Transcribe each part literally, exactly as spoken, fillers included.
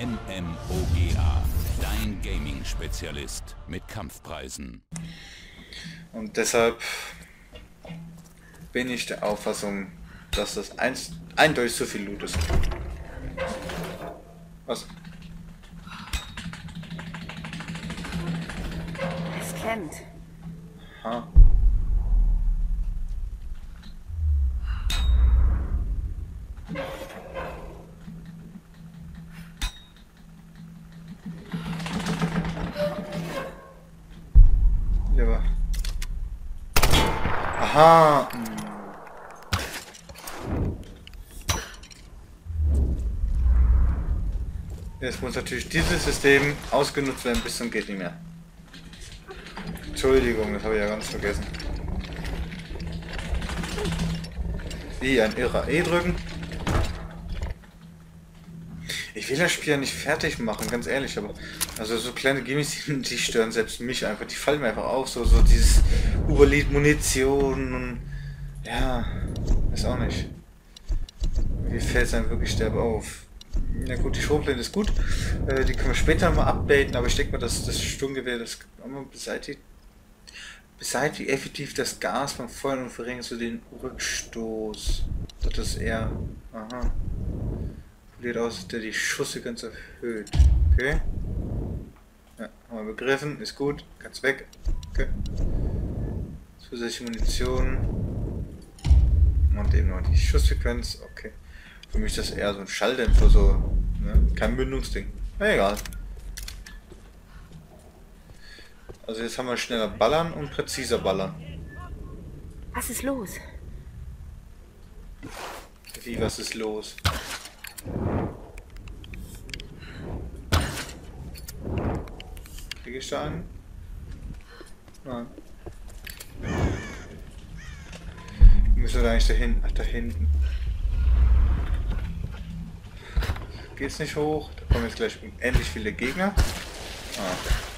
MMOGA, dein Gaming-Spezialist mit Kampfpreisen. Und deshalb bin ich der Auffassung, dass das eins, eindeutig zu viel Loot ist. Was? Es klemmt. Ha. Ja. Aha. Jetzt muss natürlich dieses System ausgenutzt werden, bis zum geht nicht mehr. Entschuldigung, das habe ich ja ganz vergessen. Wie ein Irrer. E drücken. Ich will das Spiel ja nicht fertig machen, ganz ehrlich, aber also so kleine Gimmicks, die stören selbst mich einfach. Die fallen mir einfach auf, so, so dieses Überlied Munition und ja, ist auch nicht. Mir fällt es einem wirklich derbe auf. Ja gut, die Schrotflinte ist gut. Äh, die können wir später mal updaten, aber ich denke mal, dass das Sturmgewehr, das man beseitigt, beseitigt effektiv das Gas beim Feuern und verringert so den Rückstoß. Das ist eher. Aha. Probiert aus, der die Schusssequenz erhöht. Okay. Ja, haben wir begriffen, ist gut. Ganz weg. Okay. Zusätzliche Munition. Und eben noch die Schussfrequenz. Okay. Für mich ist das eher so ein Schalldämpfer, so. Ne? Kein Mündungsding. Na egal. Also jetzt haben wir schneller ballern und präziser ballern. Was ist los? Wie, was ist los? Kriege ich da einen? Nein. Müssen wir da eigentlich dahin? Ach, da hinten. Geht's nicht hoch? Da kommen jetzt gleich endlich viele Gegner. Ah.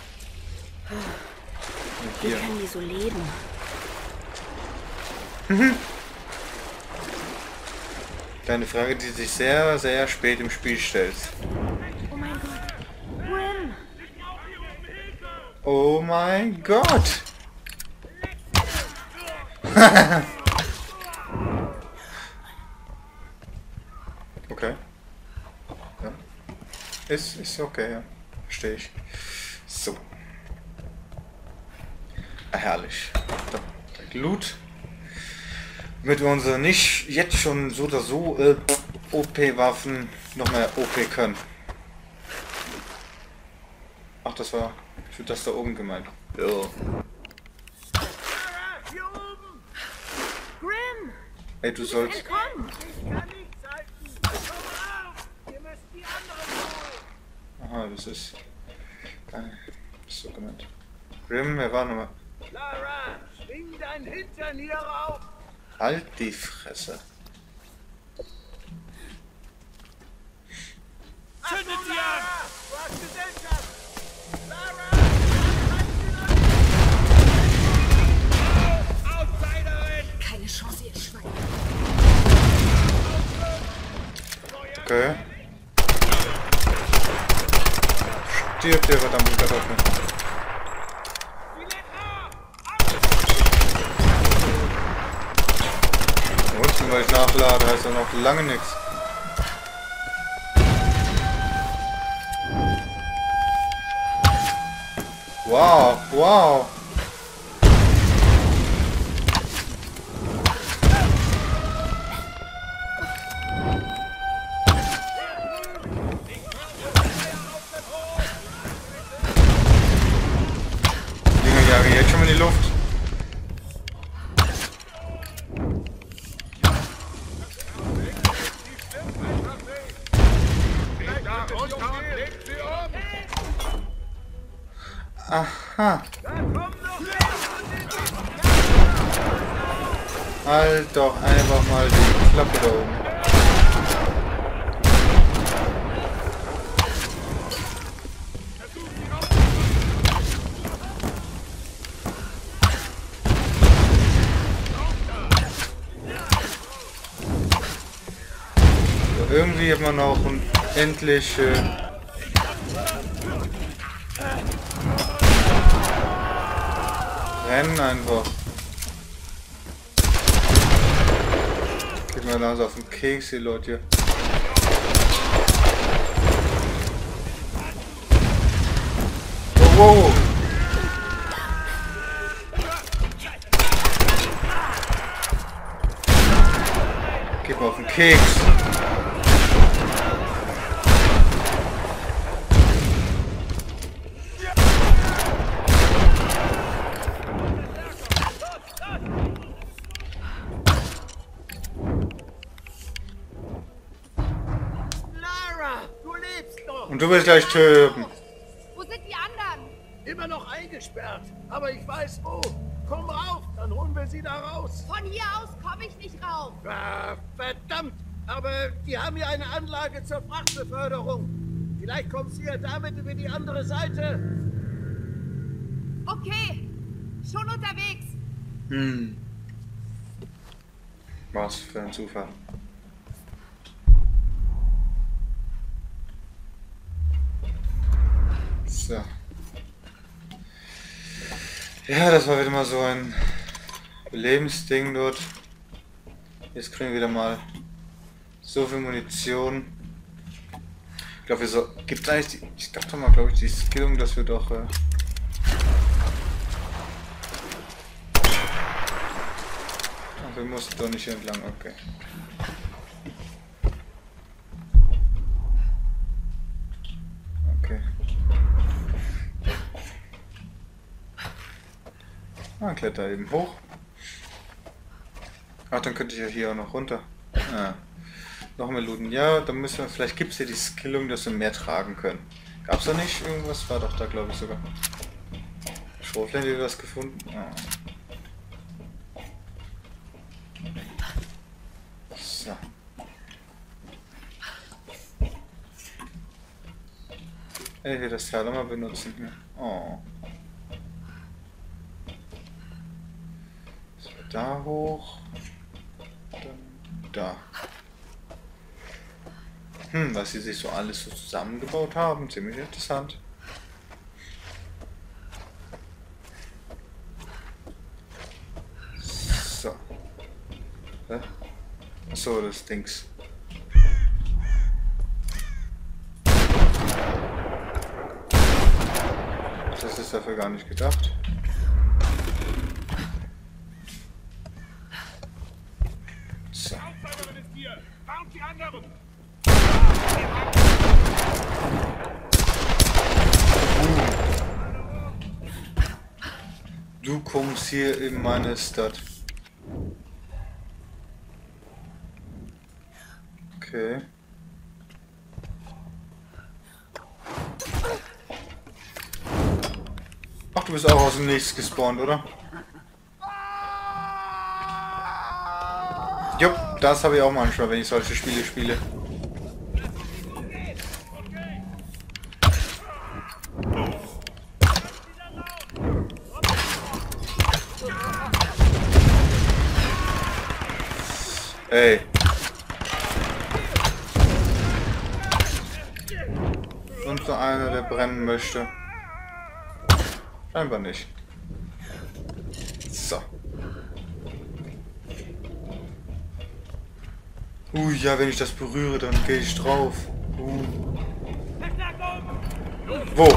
Wie können die so leben? Kleine Frage, die sich sehr, sehr spät im Spiel stellt. Oh mein Gott. Grim! Oh mein Gott! Okay. Ja. Ist, ist okay, ja. Verstehe ich. So. Ah, herrlich. Da, da Loot. Damit wir unsere nicht jetzt schon so oder so äh, O P-Waffen noch mehr O P können. Ach, das war für das da oben gemeint. Ja. Grim! Ey, du sollst. Entkommen! Aha, das ist. Geil. Das ist so gemeint. Grim, wer war nochmal? Lara, schwing dein Hintern hier rauf! Halt die Fresse. Zündet sie an! Du hast Gesellschaft! Lara! Outsiderin! Keine Chance, ihr Schwein. Okay. Stirbt der verdammte Kartoffel. Und nur weil ich nachlade, heißt ja noch lange nichts. Wow, wow. Dinger jagen jetzt schon mal in die Luft. Aha. Halt doch einfach mal die Klappe da oben. Irgendwie hat man auch endlich äh, rennen einfach. Geht mir langsam auf den Keks, die Leute hier. Wow, wow. Geht mir auf den Keks. Und du willst gleich töten. Wo sind die anderen? Immer noch eingesperrt. Aber ich weiß wo. Komm rauf, dann holen wir sie da raus. Von hier aus komme ich nicht rauf. Ah, verdammt. Aber die haben ja eine Anlage zur Frachtbeförderung. Vielleicht kommst du ja damit über die andere Seite. Okay, schon unterwegs. Hm. Was für ein Zufall. So. Ja, das war wieder mal so ein Lebensding dort. Jetzt kriegen wir wieder mal so viel Munition. Ich glaube, wir so. Gibt es eigentlich die, ich dachte mal, glaube ich, die Skillung, dass wir doch. Äh Ach, wir mussten doch nicht entlang, okay. Okay. Ah, kletter eben hoch. Ach, dann könnte ich ja hier auch noch runter. Ah. Noch mehr looten. Ja, dann müssen wir, vielleicht gibt es hier die Skillung, dass wir mehr tragen können. Gab es da nicht irgendwas? War doch da, glaube ich, sogar. Schrotflinten, die wir das gefunden? Ah. So. Ich will das Teil mal benutzen hier. Oh. So, da hoch. Dann da. Hm, was sie sich so alles so zusammengebaut haben. Ziemlich interessant. So. Hä? Achso, das Dings. Das ist dafür gar nicht gedacht. So. Du kommst hier in meine Stadt. Okay. Ach, du bist auch aus dem Nichts gespawnt, oder? Jupp, das habe ich auch manchmal, wenn ich solche Spiele spiele. Ey. Und so einer, der brennen möchte. Scheinbar nicht. So. Uh, ja, wenn ich das berühre, dann gehe ich drauf. Uh. Wo?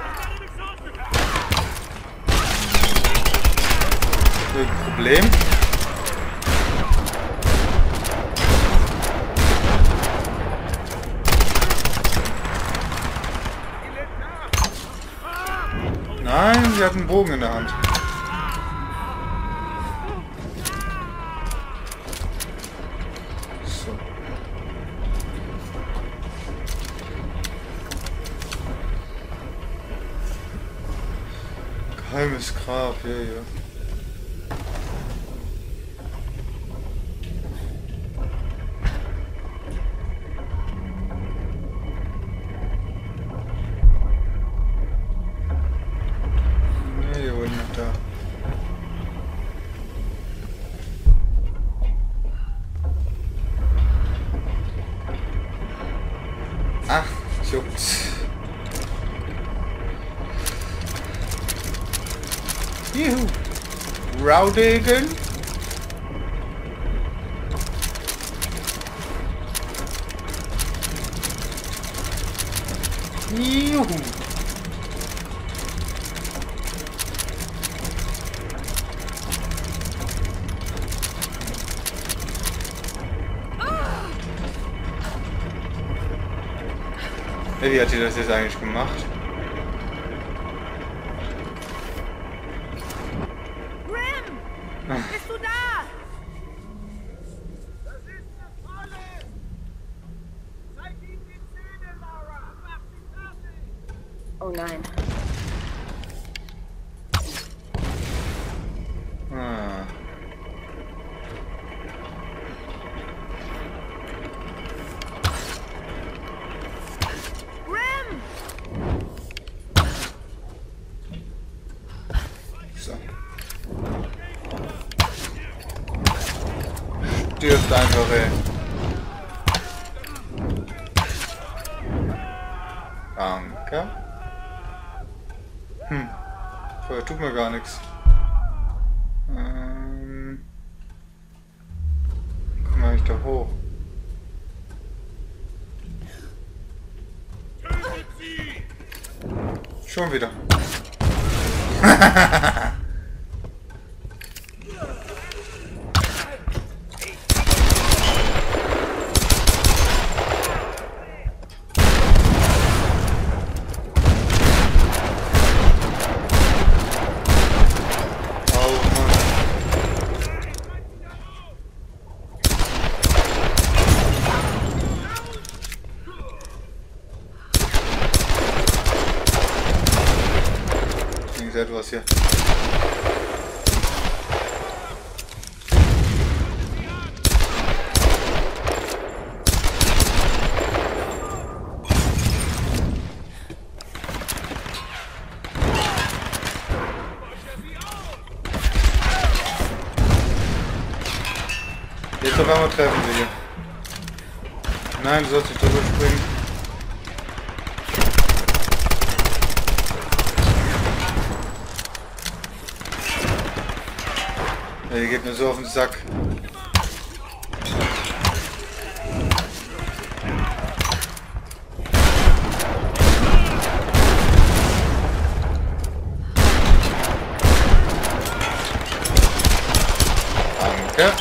Ein Problem? Nein, sie hat einen Bogen in der Hand. So. Geheimes Grab, ja, ja. Ach, juckt's. Juhu. Raudigen. Juhu. Hey, wie hat sie das jetzt eigentlich gemacht? Grim! Bist du da? Das ist eine Falle! Zeig ihm die Zähne, Laura! Mach sie fertig! Oh nein. Ah. Grim! So. Stirbt einfach, ey. Danke. Hm. Vorher tut mir gar nichts. Ähm. Komm mal ich da hoch. Schon wieder. Etwas hier. Jetzt auf einmal treffen wir hier. Nein, du sollst nicht drüber springen. Der geht mir so auf den Sack. Danke.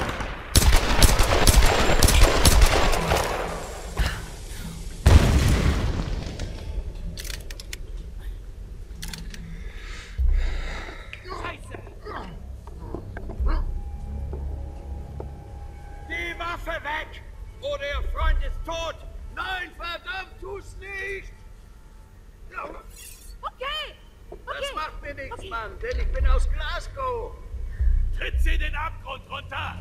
Weg! Oder Ihr Freund ist tot! Nein, verdammt, tu's nicht! Okay! Das Okay! macht mir nichts, Okay. Mann, denn ich bin aus Glasgow! Tritt sie den Abgrund runter!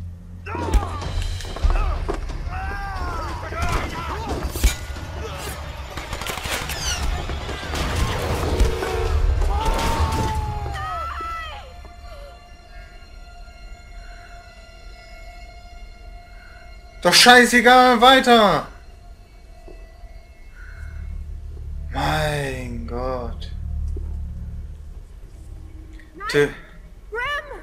Doch scheißegal, weiter! Mein Gott. T Grim!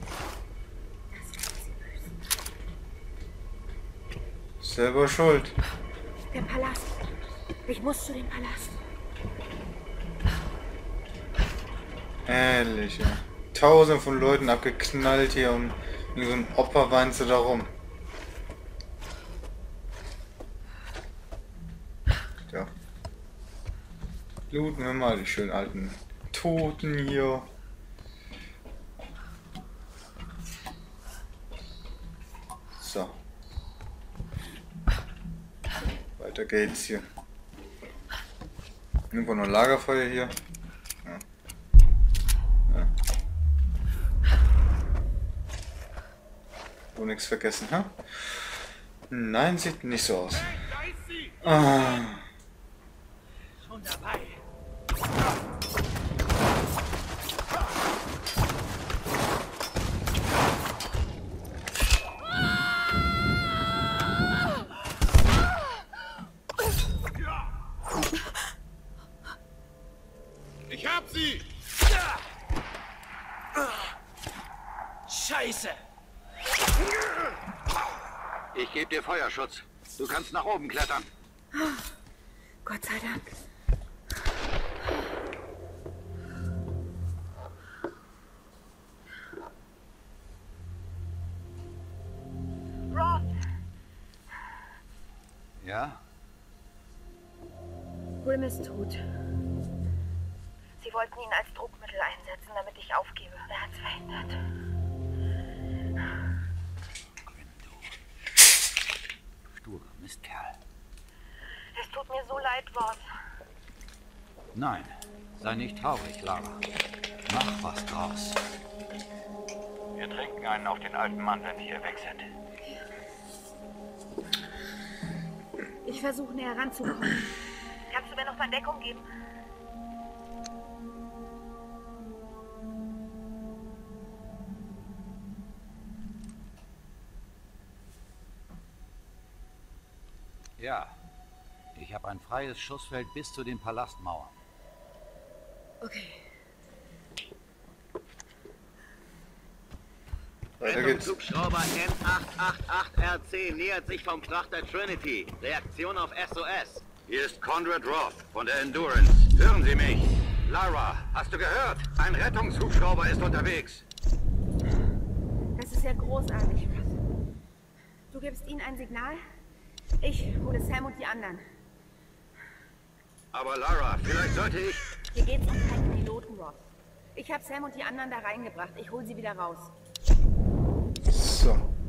Selber schuld. Der Palast. Ich muss zu dem Palast. Ehrlich, ja. Tausende von Leuten abgeknallt hier und in so einem Opfer weinen sie da rum. Ja. Looten wir mal die schönen alten Toten hier. So. Weiter geht's hier. Irgendwo noch ein Lagerfeuer hier. Ja. Ja. So nichts vergessen, ha? Nein, sieht nicht so aus. Da ist sie! Ah. Schon dabei! Ich hab sie! Scheiße! Ich gebe dir Feuerschutz. Du kannst nach oben klettern. Oh, Gott sei Dank. Roth! Ja? Grimm ist tot. Sie wollten ihn als Druckmittel einsetzen, damit ich aufgebe. Er hat's verhindert. Sturer Mistkerl. Es tut mir so leid, Roth. Nein, sei nicht traurig, Lara. Mach was draus. Wir trinken einen auf den alten Mann, wenn wir hier weg sind. Ich versuche näher ranzukommen. Kannst du mir noch mal Deckung geben? Ja, ich habe ein freies Schussfeld bis zu den Palastmauern. Okay. Weiter geht's. Rettungshubschrauber N acht acht acht R C nähert sich vom Frachter Trinity. Reaktion auf S O S. Hier ist Conrad Roth von der Endurance. Hören Sie mich. Lara, hast du gehört? Ein Rettungshubschrauber ist unterwegs. Das ist ja großartig, Roth. Du gibst ihnen ein Signal? Ich hole Sam und die anderen. Aber Lara, vielleicht sollte ich... Hier geht's um keinen Piloten, Roth. Ich habe Sam und die anderen da reingebracht. Ich hole sie wieder raus. So.